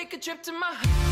take a trip to my...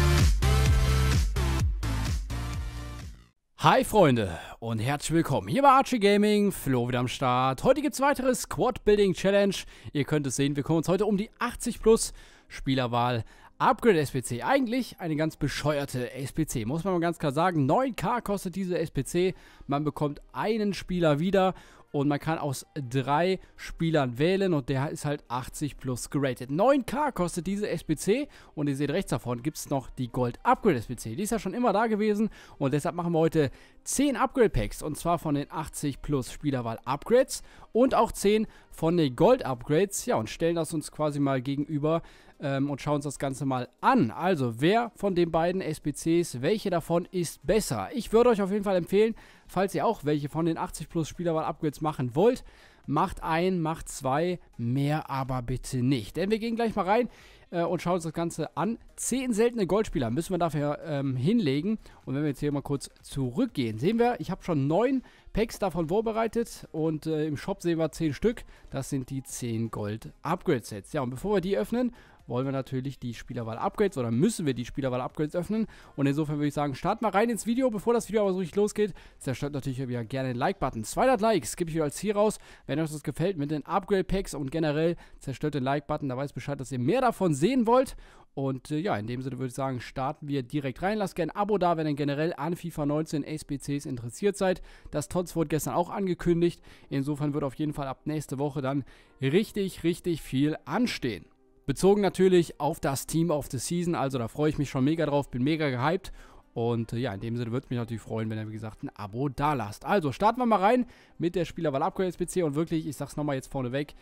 Hi Freunde und herzlich willkommen hier bei Archie Gaming, Flo wieder am Start. Heute gibt es weitere Squad Building Challenge. Ihr könnt es sehen, wir kümmern uns heute um die 80 plus Spielerwahl Upgrade SPC. Eigentlich eine ganz bescheuerte SPC, muss man mal ganz klar sagen. 9k kostet diese SPC, man bekommt einen Spieler wieder und man kann aus 3 Spielern wählen und der ist halt 80 plus geratet. 9k kostet diese SPC und ihr seht rechts davon gibt es noch die Gold Upgrade SPC. Die ist ja schon immer da gewesen und deshalb machen wir heute 10 Upgrade Packs und zwar von den 80 plus Spielerwahl Upgrades und auch 10 von den Gold Upgrades. Ja, und stellen das uns quasi mal gegenüber und schauen uns das Ganze mal an. Also, wer von den beiden SPCs, welche davon ist besser? Ich würde euch auf jeden Fall empfehlen, falls ihr auch welche von den 80 plus Spielerwahl Upgrades machen wollt, macht ein, macht 2, mehr aber bitte nicht. Denn wir gehen gleich mal rein und schauen uns das Ganze an. 10 seltene Goldspieler müssen wir dafür hinlegen. Und wenn wir jetzt hier mal kurz zurückgehen, sehen wir, ich habe schon 9 Packs davon vorbereitet und im Shop sehen wir 10 Stück. Das sind die 10 Gold Upgrade Sets. Ja, und bevor wir die öffnen, wollen wir natürlich die Spielerwahl-Upgrades oder müssen wir die Spielerwahl-Upgrades öffnen. Und insofern würde ich sagen, starten wir rein ins Video. Bevor das Video aber so richtig losgeht, zerstört natürlich wieder gerne den Like-Button. 200 Likes gebe ich euch als Ziel raus. Wenn euch das gefällt mit den Upgrade-Packs und generell zerstört den Like-Button, da weiß Bescheid, dass ihr mehr davon sehen wollt. Und ja, in dem Sinne würde ich sagen, starten wir direkt rein. Lasst gerne ein Abo da, wenn ihr generell an FIFA 19 SPCs interessiert seid. Das TOTS wurde gestern auch angekündigt. Insofern wird auf jeden Fall ab nächste Woche dann richtig viel anstehen. Bezogen natürlich auf das Team of the Season, also da freue ich mich schon mega drauf, bin mega gehypt. Und ja, in dem Sinne würde es mich natürlich freuen, wenn ihr, wie gesagt, ein Abo da lasst. Also starten wir mal rein mit der Spielerwahl Upgrade SPC und wirklich, ich sag's nochmal jetzt vorneweg,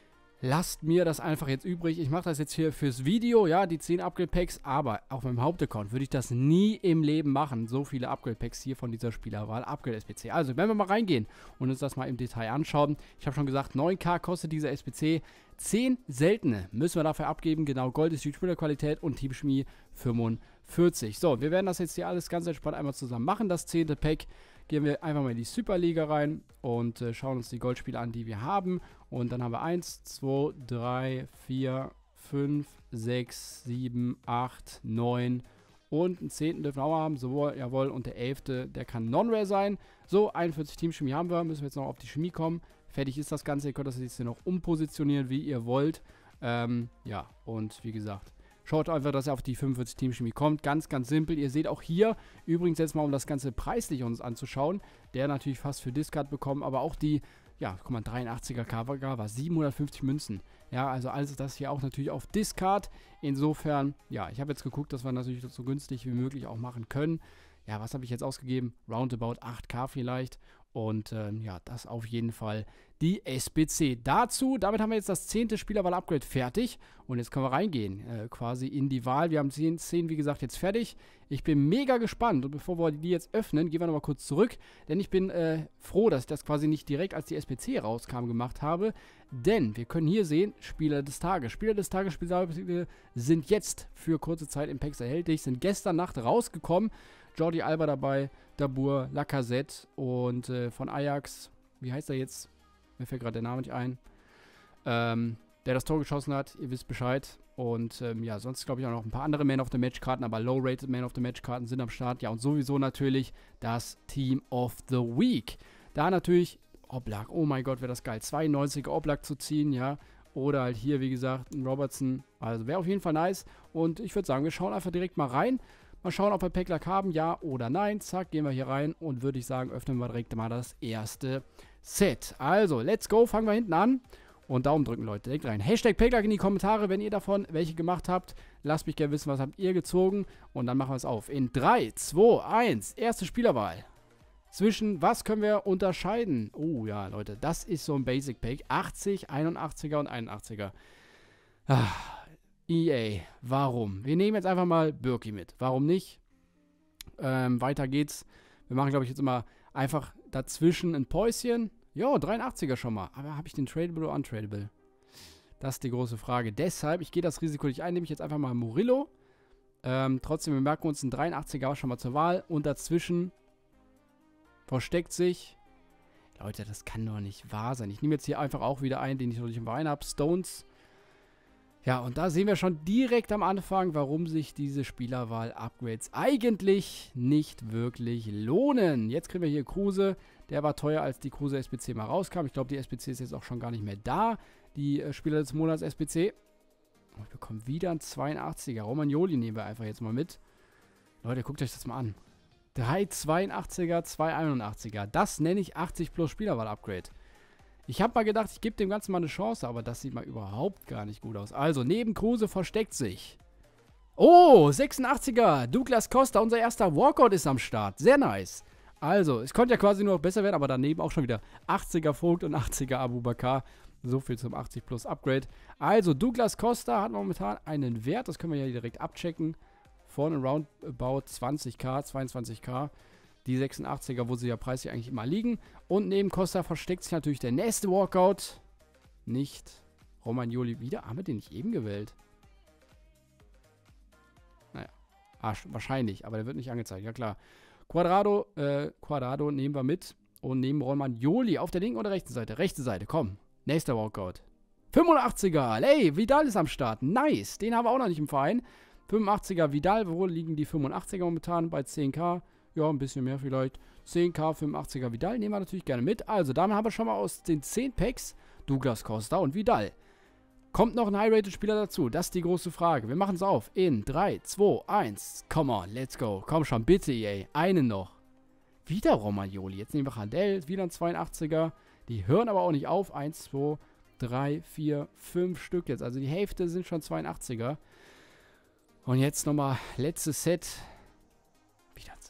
lasst mir das einfach jetzt übrig. Ich mache das jetzt hier fürs Video, ja, die 10 Upgrade Packs, aber auf meinem Hauptaccount würde ich das nie im Leben machen. So viele Upgrade Packs hier von dieser Spielerwahl Upgrade SPC. Also, wenn wir mal reingehen und uns das mal im Detail anschauen. Ich habe schon gesagt, 9k kostet diese SPC. 10 seltene müssen wir dafür abgeben. Genau, Gold ist die Spielerqualität und Teamchemie 45. So, wir werden das jetzt hier alles ganz entspannt einmal zusammen machen. Das 10. Pack. Gehen wir einfach mal in die Superliga rein und schauen uns die Goldspiele an, die wir haben. Und dann haben wir 1, 2, 3, 4, 5, 6, 7, 8, 9 und einen 10. dürfen wir auch haben. So, jawohl, und der 11. der kann Non-Rare sein. So, 41 Teamchemie haben wir. Müssen wir jetzt noch auf die Chemie kommen. Fertig ist das Ganze. Ihr könnt das jetzt hier noch umpositionieren, wie ihr wollt. Ja, und wie gesagt, schaut einfach, dass ihr auf die 45 Teamchemie kommt. Ganz simpel. Ihr seht auch hier, übrigens jetzt mal, um das Ganze preislich uns anzuschauen, der natürlich fast für Discard bekommen, aber auch die, ja, guck mal, 83er Cover war 750 Münzen. Ja, also alles das hier auch natürlich auf Discard. Insofern, ja, ich habe jetzt geguckt, dass wir natürlich das so günstig wie möglich auch machen können. Ja, was habe ich jetzt ausgegeben? Roundabout 8k vielleicht. Und ja, das auf jeden Fall die SPC. Damit haben wir jetzt das 10. Spielerwahl-Upgrade fertig. Und jetzt können wir reingehen, quasi in die Wahl. Wir haben 10, wie gesagt, jetzt fertig. Ich bin mega gespannt. Und bevor wir die jetzt öffnen, gehen wir nochmal kurz zurück. Denn ich bin froh, dass ich das quasi nicht direkt, als die SPC rauskam, gemacht habe. Denn wir können hier sehen, Spieler des Tages. Spieler des Tages, sind jetzt für kurze Zeit im Packs erhältlich. Sind gestern Nacht rausgekommen. Jordi Alba dabei, Dabour, Lacazette und von Ajax, wie heißt er jetzt? Mir fällt gerade der Name nicht ein. Der das Tor geschossen hat, ihr wisst Bescheid. Und ja, sonst glaube ich auch noch ein paar andere Man of the Match Karten, aber Low-Rated Man of the Match Karten sind am Start. Ja, und sowieso natürlich das Team of the Week. Da natürlich Oblak, oh mein Gott, wäre das geil. 92er Oblak zu ziehen, ja. Oder halt hier, wie gesagt, ein Robertson. Also wäre auf jeden Fall nice. Und ich würde sagen, wir schauen einfach direkt mal rein. Mal schauen, ob wir Packlack haben, ja oder nein. Zack, gehen wir hier rein und würde ich sagen, öffnen wir direkt mal das erste Set. Also, let's go, fangen wir hinten an. Und Daumen drücken, Leute, direkt rein. Hashtag Packlack in die Kommentare, wenn ihr davon welche gemacht habt. Lasst mich gerne wissen, was habt ihr gezogen. Und dann machen wir es auf. In 3, 2, 1, erste Spielerwahl. Zwischen, was können wir unterscheiden? Oh ja, Leute, das ist so ein Basic Pack. 80, 81er und 81er. EA, warum? Wir nehmen jetzt einfach mal Birki mit. Warum nicht? Weiter geht's. Wir machen, glaube ich, jetzt immer einfach dazwischen ein Päuschen. Jo, 83er schon mal. Aber habe ich den Tradable oder Untradable? Das ist die große Frage. Deshalb, ich gehe das Risiko nicht ein, nehme ich jetzt einfach mal Murillo. Trotzdem, wir merken uns einen 83er schon mal zur Wahl. Und dazwischen versteckt sich... Leute, das kann doch nicht wahr sein. Ich nehme jetzt hier einfach auch wieder einen, den ich noch nicht im Verein habe. Stones. Ja, und da sehen wir schon direkt am Anfang, warum sich diese Spielerwahl-Upgrades eigentlich nicht wirklich lohnen. Jetzt kriegen wir hier Kruse. Der war teuer, als die Kruse SBC mal rauskam. Ich glaube, die SBC ist jetzt auch schon gar nicht mehr da. Die Spieler des Monats SBC. Oh, wir bekommen wieder einen 82er. Romagnoli nehmen wir einfach jetzt mal mit. Leute, guckt euch das mal an. 3 82er, 2 81er. Das nenne ich 80 plus Spielerwahl-Upgrade. Ich habe mal gedacht, ich gebe dem Ganzen mal eine Chance, aber das sieht mal überhaupt gar nicht gut aus. Also, neben Kruse versteckt sich. Oh, 86er. Douglas Costa, unser erster Walkout ist am Start. Sehr nice. Also, es konnte ja quasi nur noch besser werden, aber daneben auch schon wieder 80er Vogt und 80er Abubakar. So viel zum 80 plus Upgrade. Also, Douglas Costa hat momentan einen Wert, das können wir ja direkt abchecken, von around about 20k, 22k. Die 86er, wo sie ja preislich eigentlich immer liegen. Und neben Costa versteckt sich natürlich der nächste Walkout. Nicht Romagnoli wieder. Haben wir den nicht eben gewählt? Naja, wahrscheinlich, aber der wird nicht angezeigt. Ja klar. Quadrado nehmen wir mit. Und nehmen Romagnoli auf der linken oder rechten Seite? Rechte Seite, komm. Nächster Walkout. 85er. Hey, Vidal ist am Start. Nice. Den haben wir auch noch nicht im Verein. 85er Vidal. Wo liegen die 85er momentan? Bei 10k. Ja, ein bisschen mehr vielleicht. 10k, 85er Vidal nehmen wir natürlich gerne mit. Also, damit haben wir schon mal aus den 10 Packs Douglas Costa und Vidal. Kommt noch ein High-Rated-Spieler dazu? Das ist die große Frage. Wir machen es auf in 3, 2, 1. Come on, let's go. Komm schon, bitte, ey. Einen noch. Wieder Romagnoli. Jetzt nehmen wir Handel. Wieder ein 82er. Die hören aber auch nicht auf. 1, 2, 3, 4, 5 Stück jetzt. Also die Hälfte sind schon 82er. Und jetzt nochmal letztes Set. Wieder ein Set.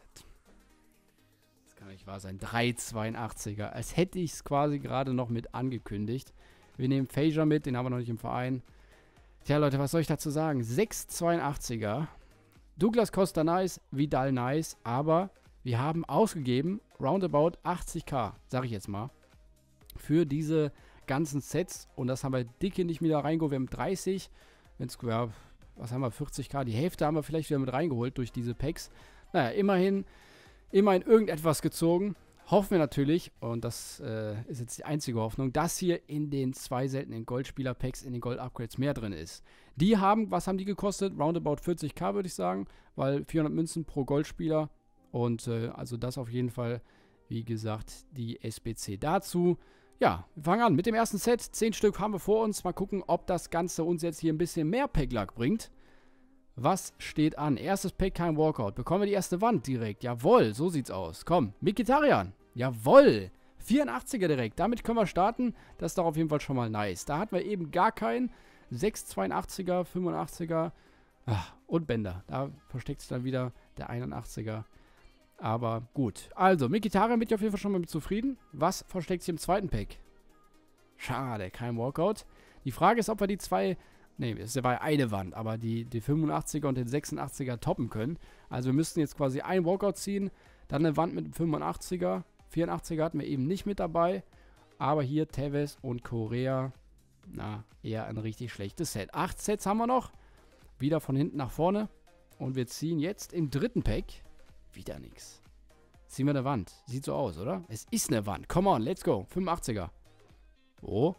Das kann nicht wahr sein. 3 82er. Als hätte ich es quasi gerade noch mit angekündigt. Wir nehmen Fager mit. Den haben wir noch nicht im Verein. Tja, Leute, was soll ich dazu sagen? 6 82er. Douglas Costa nice. Vidal nice. Aber wir haben ausgegeben roundabout 80k. Sag ich jetzt mal. Für diese ganzen Sets. Und das haben wir dicke nicht wieder reingeholt. Wir haben 30. Wenn's, ja, was haben wir? 40k. Die Hälfte haben wir vielleicht wieder mit reingeholt durch diese Packs. Naja, immerhin irgendetwas gezogen. Hoffen wir natürlich, und das ist jetzt die einzige Hoffnung, dass hier in den 2 seltenen Goldspieler-Packs, in den Gold-Upgrades mehr drin ist. Die haben, was haben die gekostet? Roundabout 40k würde ich sagen, weil 400 Münzen pro Goldspieler. Und also das auf jeden Fall, wie gesagt, die SBC dazu. Ja, wir fangen an mit dem ersten Set. 10 Stück haben wir vor uns. Mal gucken, ob das Ganze uns jetzt hier ein bisschen mehr Pack-Luck bringt. Was steht an? Erstes Pack, kein Walkout. Bekommen wir die erste Wand direkt. Jawohl, so sieht's aus. Komm, Mkhitaryan. Jawohl. 84er direkt. Damit können wir starten. Das ist doch auf jeden Fall schon mal nice. Da hatten wir eben gar keinen. 6 82er, 85er. Und Bänder. Da versteckt sich dann wieder der 81er. Aber gut. Also, Mkhitaryan bin ich auf jeden Fall schon mal mit zufrieden. Was versteckt sich im zweiten Pack? Schade, kein Walkout. Die Frage ist, ob wir die zwei... Ne, es war eine Wand, aber die 85er und den 86er toppen können. Also wir müssten jetzt quasi einen Walkout ziehen, dann eine Wand mit dem 85er. 84er hatten wir eben nicht mit dabei. Aber hier Tevez und Correa, na, eher ein richtig schlechtes Set. 8 Sets haben wir noch. Wieder von hinten nach vorne. Und wir ziehen jetzt im dritten Pack wieder nichts. Ziehen wir eine Wand. Sieht so aus, oder? Es ist eine Wand. Come on, let's go. 85er. Oh.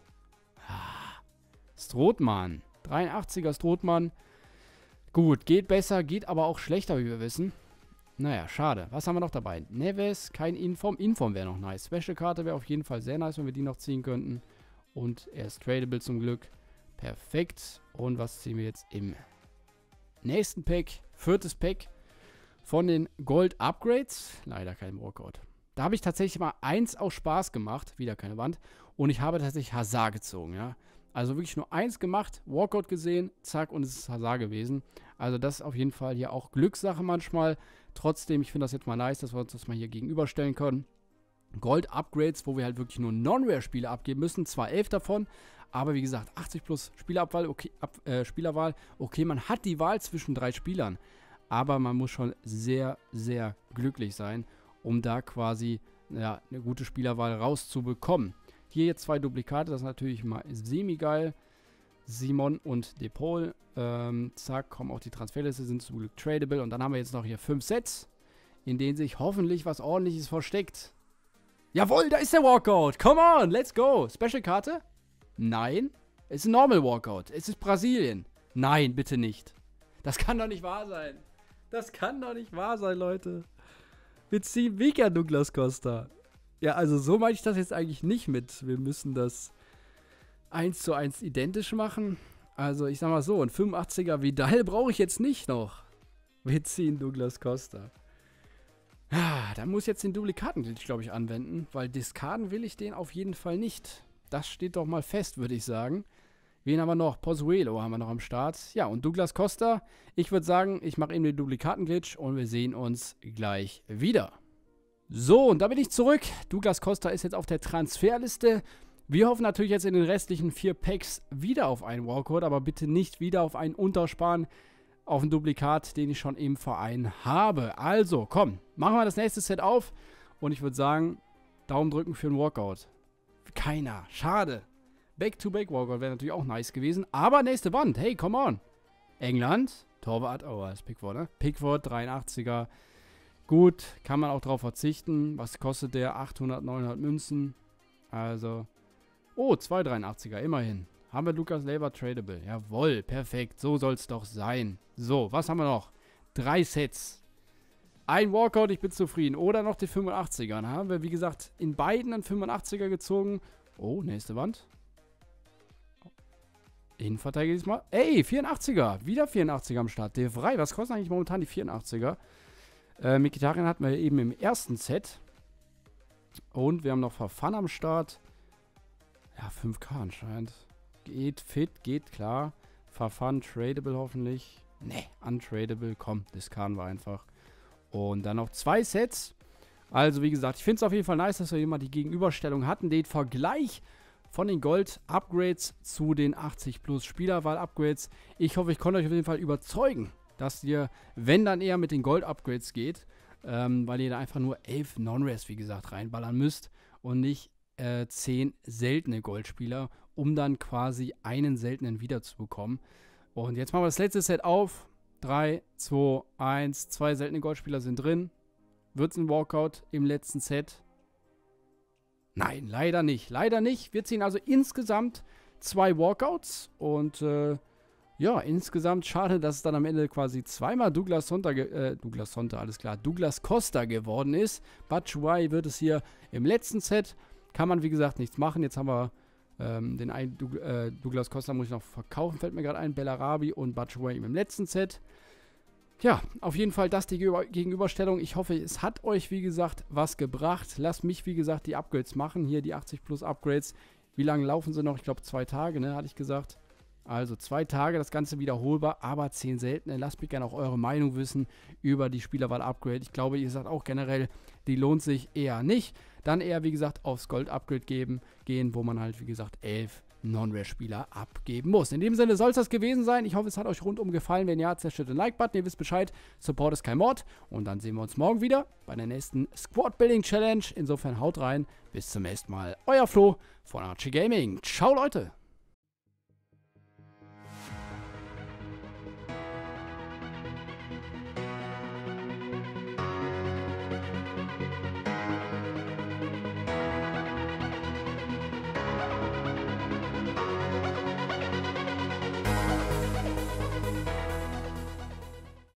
Strootmann. 83er Strootmann. Gut, geht besser, geht aber auch schlechter, wie wir wissen. Naja, schade. Was haben wir noch dabei? Neves, kein Inform. Inform wäre noch nice. Special-Karte wäre auf jeden Fall sehr nice, wenn wir die noch ziehen könnten. Und er ist tradable zum Glück. Perfekt. Und was ziehen wir jetzt im nächsten Pack? 4. Pack von den Gold-Upgrades. Leider kein Walkout. Da habe ich tatsächlich mal 1 aus Spaß gemacht. Wieder keine Wand. Und ich habe tatsächlich Hazard gezogen, ja. Also wirklich nur 1 gemacht, Walkout gesehen, zack, und es ist Hazard gewesen. Also das ist auf jeden Fall hier auch Glückssache manchmal. Trotzdem, ich finde das jetzt mal nice, dass wir uns das mal hier gegenüberstellen können. Gold-Upgrades, wo wir halt wirklich nur Non-Rare-Spiele abgeben müssen. Zwar 11 davon, aber wie gesagt, 80 plus Spielerwahl, okay, man hat die Wahl zwischen 3 Spielern. Aber man muss schon sehr, sehr glücklich sein, um da quasi ja, eine gute Spielerwahl rauszubekommen. Hier jetzt 2 Duplikate, das ist natürlich mal semi-geil. Simon und Depol. Zack, kommen auch die Transferliste, sind zum Glück tradable. Und dann haben wir jetzt noch hier 5 Sets, in denen sich hoffentlich was Ordentliches versteckt. Jawohl, da ist der Walkout. Come on, let's go. Special-Karte? Nein. Es ist ein Normal Walkout. Es ist Brasilien. Nein, bitte nicht. Das kann doch nicht wahr sein. Das kann doch nicht wahr sein, Leute. Wir ziehen Mika Douglas Costa. Ja, also so meine ich das jetzt eigentlich nicht mit. Wir müssen das 1:1 identisch machen. Also ich sag mal so, ein 85er Vidal brauche ich jetzt nicht noch. Wir ziehen Douglas Costa. Ja, da muss ich jetzt den Duplikaten-Glitch, glaube ich, anwenden, weil diskarden will ich den auf jeden Fall nicht. Das steht doch mal fest, würde ich sagen. Wen haben wir noch? Pozuelo haben wir noch am Start. Ja, und Douglas Costa. Ich würde sagen, ich mache eben den Duplikaten-Glitch und wir sehen uns gleich wieder. So, und da bin ich zurück. Douglas Costa ist jetzt auf der Transferliste. Wir hoffen natürlich jetzt in den restlichen 4 Packs wieder auf einen Walkout, aber bitte nicht wieder auf einen Untersparen, auf ein Duplikat, den ich schon im Verein habe. Also, komm, machen wir das nächste Set auf und ich würde sagen, Daumen drücken für einen Walkout. Keiner, schade. Back-to-Back-Walkout wäre natürlich auch nice gewesen, aber nächste Wand, hey, come on. England, Torwart, oh, das ist Pickford, ne? Pickford, 83er. Gut, kann man auch drauf verzichten. Was kostet der? 800, 900 Münzen. Also, oh, 283er, immerhin. Haben wir Lucas Leiva tradable. Jawohl, perfekt. So soll es doch sein. So, was haben wir noch? 3 Sets. Ein Walkout, ich bin zufrieden. Oder noch die 85er. Dann haben wir, wie gesagt, in beiden einen 85er gezogen. Oh, nächste Wand. Innenverteidiger diesmal. Ey, 84er. Wieder 84er am Start. De Vrij, was kosten eigentlich momentan die 84er? Mkhitaryan hatten wir eben im ersten Set. Und wir haben noch Verfan am Start. Ja, 5K anscheinend. Geht fit, geht klar. Verfan, tradable hoffentlich. Ne, untradable. Komm, diskarden wir einfach. Und dann noch 2 Sets. Also, wie gesagt, ich finde es auf jeden Fall nice, dass wir hier mal die Gegenüberstellung hatten. Den Vergleich von den Gold-Upgrades zu den 80+ Spielerwahl-Upgrades. Ich hoffe, ich konnte euch auf jeden Fall überzeugen, dass ihr, wenn dann eher mit den Gold-Upgrades geht, weil ihr da einfach nur 11 Non-Res, wie gesagt, reinballern müsst und nicht 10 seltene Goldspieler, um dann quasi einen seltenen wiederzubekommen. Und jetzt machen wir das letzte Set auf. 3, 2, 1, 2 seltene Goldspieler sind drin. Wird es ein Walkout im letzten Set? Nein, leider nicht. Leider nicht. Wir ziehen also insgesamt 2 Walkouts und ja, insgesamt schade, dass es dann am Ende quasi zweimal Douglas Costa geworden ist. Batshuayi wird es hier im letzten Set. Kann man, wie gesagt, nichts machen. Jetzt haben wir den einen Douglas Costa muss ich noch verkaufen, fällt mir gerade ein. Bellarabi und Batshuayi im letzten Set. Ja, auf jeden Fall das die Gegenüberstellung. Ich hoffe, es hat euch, wie gesagt, was gebracht. Lasst mich, wie gesagt, die Upgrades machen. Hier die 80+ Upgrades. Wie lange laufen sie noch? Ich glaube 2 Tage, ne, hatte ich gesagt. Also 2 Tage, das Ganze wiederholbar, aber 10 seltene. Lasst mich gerne auch eure Meinung wissen über die Spielerwahl-Upgrade. Ich glaube, ihr sagt auch generell, die lohnt sich eher nicht. Dann eher, wie gesagt, aufs Gold-Upgrade gehen, wo man halt, wie gesagt, 11 Non-Rare-Spieler abgeben muss. In dem Sinne soll es das gewesen sein. Ich hoffe, es hat euch rundum gefallen. Wenn ja, zerstört den Like-Button. Ihr wisst Bescheid. Support ist kein Mord. Und dann sehen wir uns morgen wieder bei der nächsten Squad-Building-Challenge. Insofern haut rein. Bis zum nächsten Mal. Euer Flo von Archie Gaming. Ciao, Leute.